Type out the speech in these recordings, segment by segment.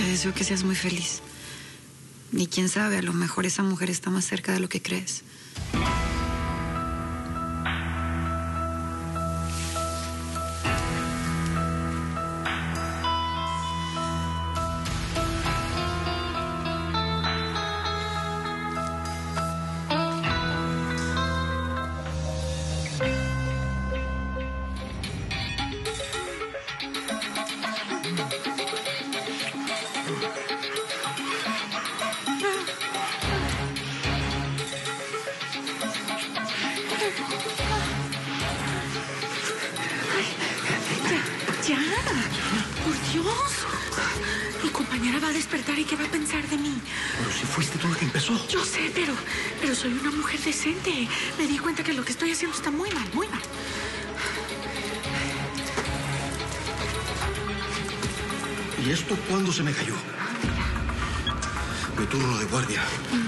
deseo que seas muy feliz. Y quién sabe, a lo mejor esa mujer está más cerca de lo que crees. ¡Ya! ¡Por Dios! Mi compañera va a despertar y ¿qué va a pensar de mí? Pero si fuiste tú la que empezó. Yo sé, pero soy una mujer decente. Me di cuenta que lo que estoy haciendo está muy mal, muy mal. ¿Y esto cuándo se me cayó? Mi turno de guardia.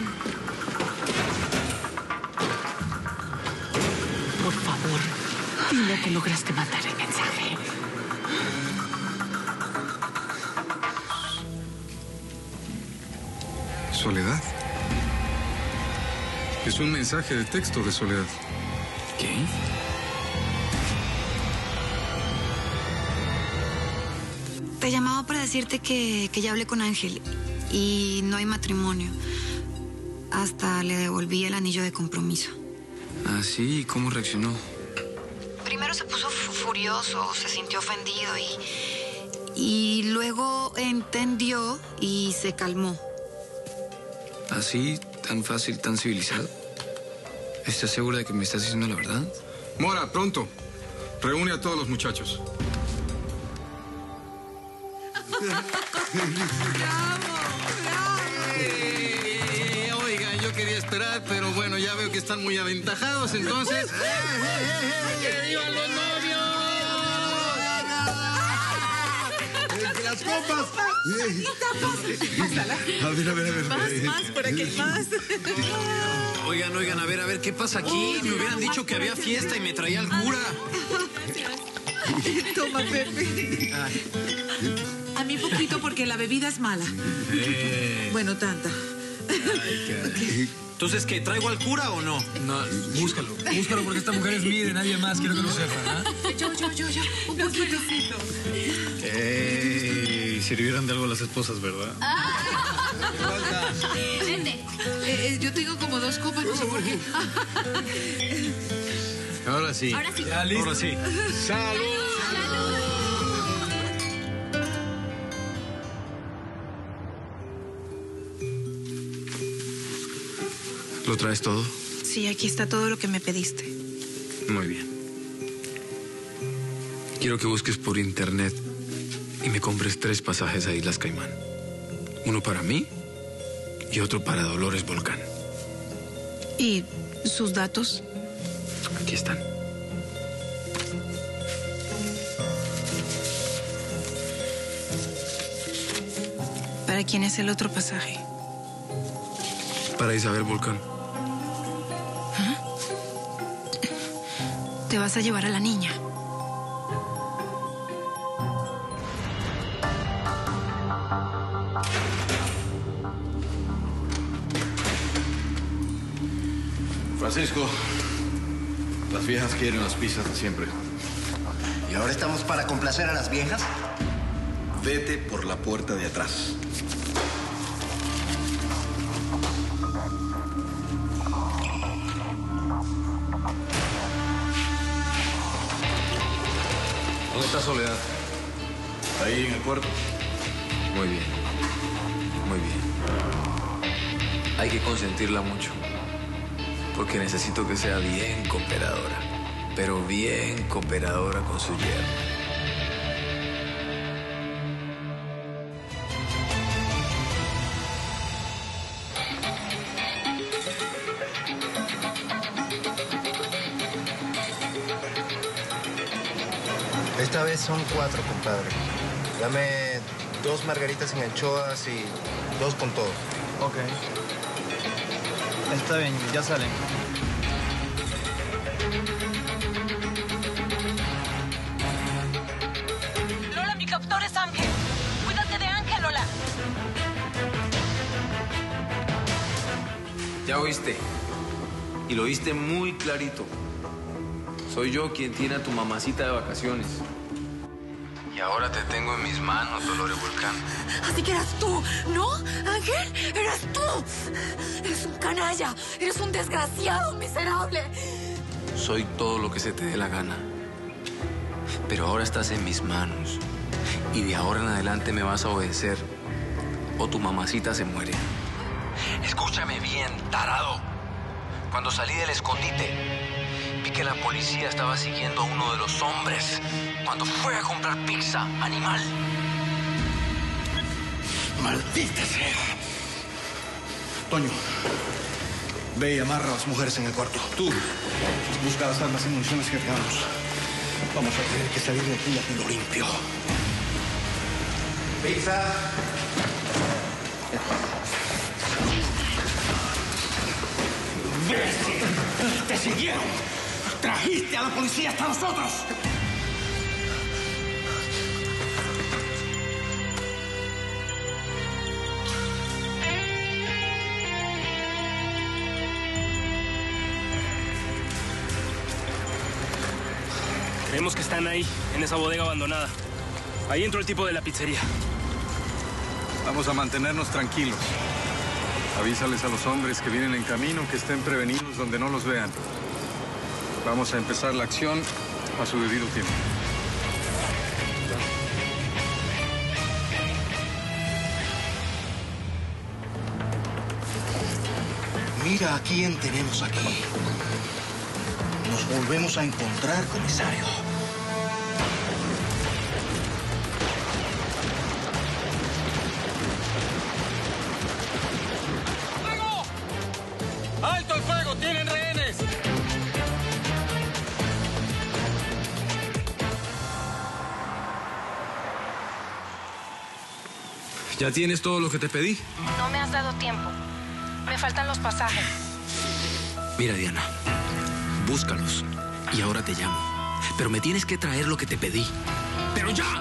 Por favor, dile que lograste matar el mensaje. Soledad. Es un mensaje de texto de Soledad. ¿Qué? Te llamaba para decirte que ya hablé con Ángel y no hay matrimonio. Hasta le devolví el anillo de compromiso. Ah, sí, ¿cómo reaccionó? Primero se puso furioso, se sintió ofendido y luego entendió y se calmó. ¿Así, tan fácil, tan civilizado? ¿Estás segura de que me estás diciendo la verdad? Mora, pronto. Reúne a todos los muchachos. Oigan, yo quería esperar, pero bueno, ya veo que están muy aventajados, entonces... ¡Que vivan los novios! ¡Las copas! A ver. Más, por aquí más. Oigan, a ver, ¿qué pasa aquí? Me hubieran dicho que había fiesta y me traía al cura. Toma, Pepe. A mí poquito porque la bebida es mala. Bueno, tanta. Entonces, ¿qué? ¿Traigo al cura o no? No, búscalo porque esta mujer es mía y de nadie más, quiero que lo sepan, ¿ah? Yo. Un poquito. Sirvieron de algo las esposas, ¿verdad? Vente. Yo tengo como 2 copas, no sé por qué. Ahora sí. Ya, listo. Ahora sí. ¡Salud! ¿Lo traes todo? Sí, aquí está todo lo que me pediste. Muy bien. Quiero que busques por internet y me compres 3 pasajes a Islas Caimán. Uno para mí y otro para Dolores Volcán. ¿Y sus datos? Aquí están. ¿Para quién es el otro pasaje? Para Isabel Volcán. ¿Te vas a llevar a la niña? Francisco, las viejas quieren las pizzas de siempre. ¿Y ahora estamos para complacer a las viejas? Vete por la puerta de atrás. ¿Dónde está Soledad? Ahí en el cuarto. Muy bien. Muy bien. Hay que consentirla mucho. Porque necesito que sea bien cooperadora. Pero bien cooperadora con su yerno. Esta vez son 4, compadre. Dame 2 margaritas en anchoas y 2 con todo. Ok. Está bien, ya salen. Lola, mi captor es Ángel. Cuídate de Ángel, Lola. Ya oíste. Y lo oíste muy clarito. Soy yo quien tiene a tu mamacita de vacaciones. Y ahora te tengo en mis manos, Dolores Volcán. Así que eras tú, ¿no, Ángel? ¡Eras tú! Eres un canalla, eres un desgraciado, miserable. Soy todo lo que se te dé la gana. Pero ahora estás en mis manos. Y de ahora en adelante me vas a obedecer. O tu mamacita se muere. Escúchame bien, tarado. Cuando salí del escondite, vi que la policía estaba siguiendo a uno de los hombres cuando fue a comprar pizza, animal. ¡Maldita sea! Toño, ve y amarra a las mujeres en el cuarto. Tú, busca las armas y municiones que tengamos. Vamos a tener que salir de aquí a tiro limpio. Pizza. ¡Te siguieron! ¡Trajiste a la policía hasta nosotros! Creemos que están ahí, en esa bodega abandonada. Ahí entró el tipo de la pizzería. Vamos a mantenernos tranquilos. Avísales a los hombres que vienen en camino que estén prevenidos donde no los vean. Vamos a empezar la acción a su debido tiempo. Mira a quién tenemos aquí. Nos volvemos a encontrar, comisario. ¡Fuego! ¡Alto el fuego! ¡Tienen rehenes! ¿Ya tienes todo lo que te pedí? No me has dado tiempo. Me faltan los pasajes. Mira, Diana, búscalos y ahora te llamo. Pero me tienes que traer lo que te pedí. ¡Pero ya!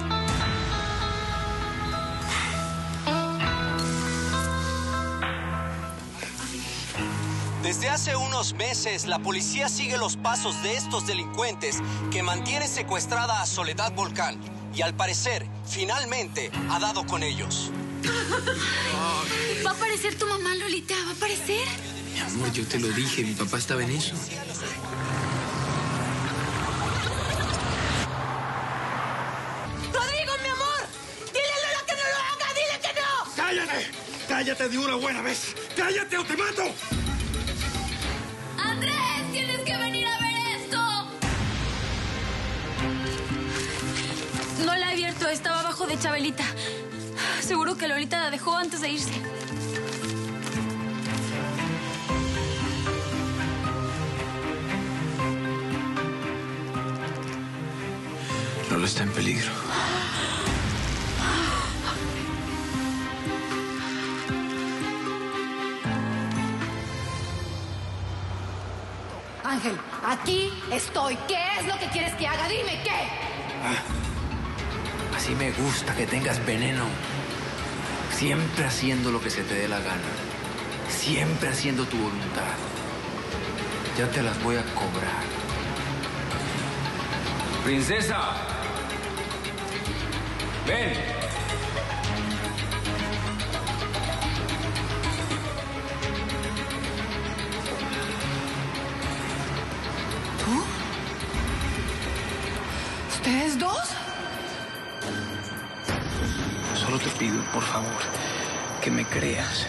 Desde hace unos meses, la policía sigue los pasos de estos delincuentes que mantienen secuestrada a Soledad Volcán. Y al parecer, finalmente, ha dado con ellos. Va a aparecer tu mamá, Lolita, va a aparecer. Mi amor, yo te lo dije, mi papá estaba en eso. ¡Rodrigo, mi amor! ¡Dile a Lola que no lo haga! ¡Dile que no! ¡Cállate! ¡Cállate de una buena vez! ¡Cállate o te mato! ¡Andrés, tienes que venir a ver esto! No la he abierto, estaba abajo de Chabelita. Seguro que Lolita la dejó antes de irse. Lola está en peligro. Ángel, aquí estoy. ¿Qué es lo que quieres que haga? Dime, ¿qué? Así me gusta que tengas veneno. Siempre haciendo lo que se te dé la gana. Siempre haciendo tu voluntad. Ya te las voy a cobrar. ¡Princesa! ¡Ven! ¿Tú? ¿Ustedes dos? Solo te pido, por favor, que me creas.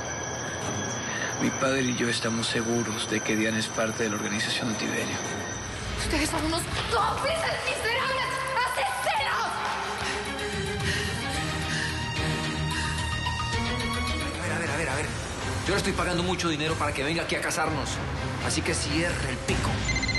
Mi padre y yo estamos seguros de que Diana es parte de la organización de Tiberio. Ustedes son unos cómplices miserables, asesinos. A ver. Yo le estoy pagando mucho dinero para que venga aquí a casarnos. Así que cierre el pico.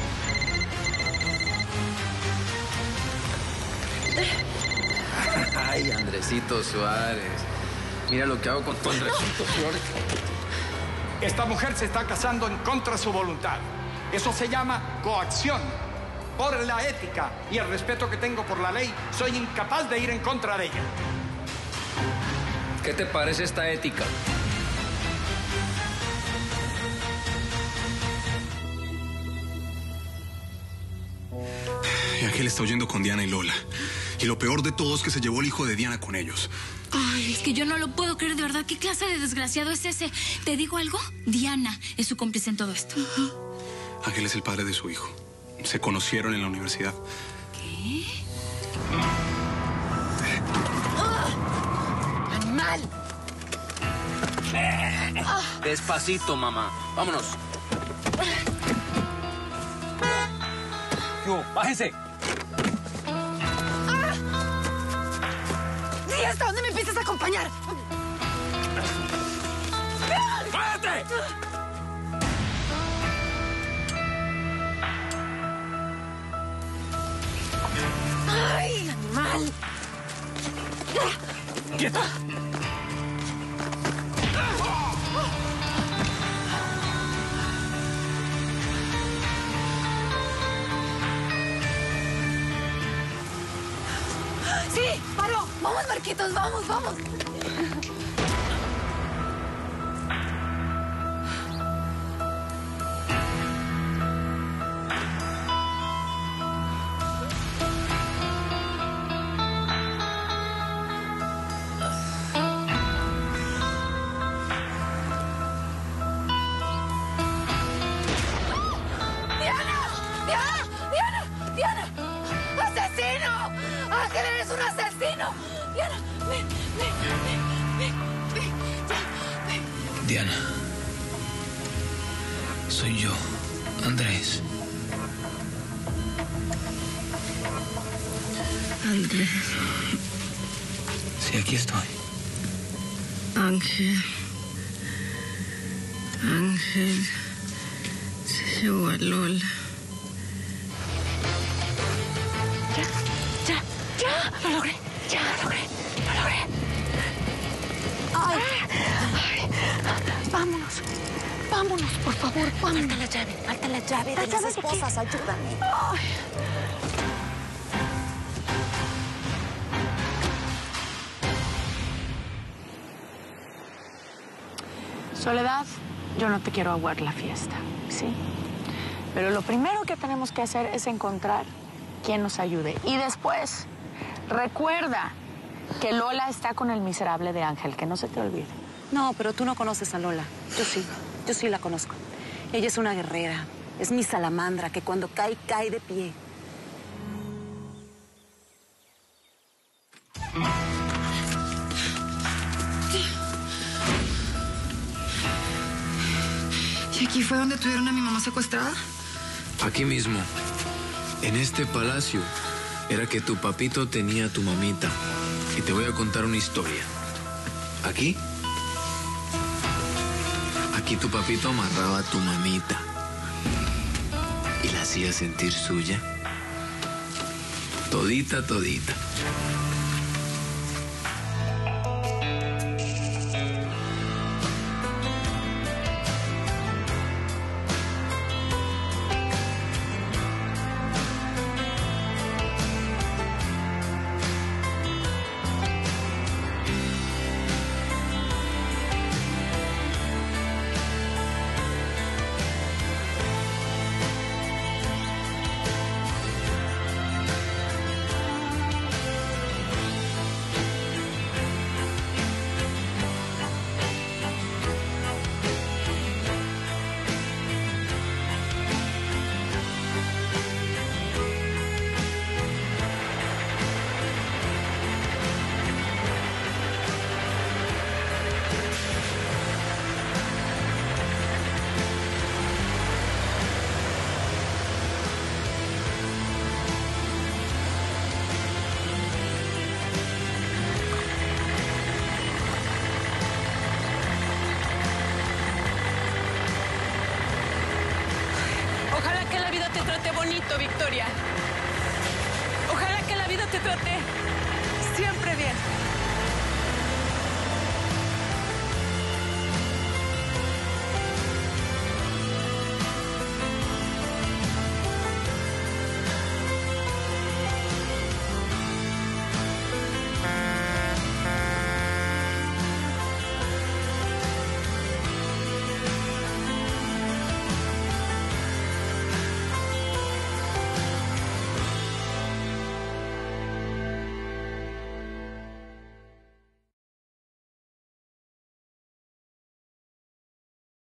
Ay, Andresito Suárez. Mira lo que hago con tu Andresito Suárez. Esta mujer se está casando en contra de su voluntad. Eso se llama coacción. Por la ética y el respeto que tengo por la ley, soy incapaz de ir en contra de ella. ¿Qué te parece esta ética? Y Ángel está huyendo con Diana y Lola. Y lo peor de todo es que se llevó el hijo de Diana con ellos. Ay, es que yo no lo puedo creer, de verdad. ¿Qué clase de desgraciado es ese? ¿Te digo algo? Diana es su cómplice en todo esto. Ángel es el padre de su hijo. Se conocieron en la universidad. ¿Qué? ¡Animal! Despacito, mamá. Vámonos. ¡Bájense! ¿Y hasta dónde me empiezas a acompañar? ¡Cállate! ¡Ay, animal! ¡Quieta! ¡Sí! ¡Paró! ¡Vamos, Marquitos! ¡Vamos, vamos! Diana, soy yo, Andrés. Andrés. Sí, aquí estoy. Ángel. Ángel se llevó a Lola. ¡Ya! ¡Lo logré! ¡Ya! ¡Lo logré! ¡Lo logré! ¡Ay! ¡Vámonos! ¡Vámonos, por favor! ¡Vámonos! Falta la llave de las esposas, ayúdame. Ay. Soledad, yo no te quiero aguar la fiesta, ¿sí? Pero lo primero que tenemos que hacer es encontrar quién nos ayude. Y después, recuerda que Lola está con el miserable de Ángel, que no se te olvide. No, pero tú no conoces a Lola. Yo sí la conozco. Ella es una guerrera. Es mi salamandra, que cuando cae, cae de pie. ¿Y aquí fue donde tuvieron a mi mamá secuestrada? Aquí mismo, en este palacio, era que tu papito tenía a tu mamita. Y te voy a contar una historia. Aquí tu papito amarraba a tu mamita y la hacía sentir suya. Todita, todita. Victoria. Ojalá que la vida te trate siempre bien.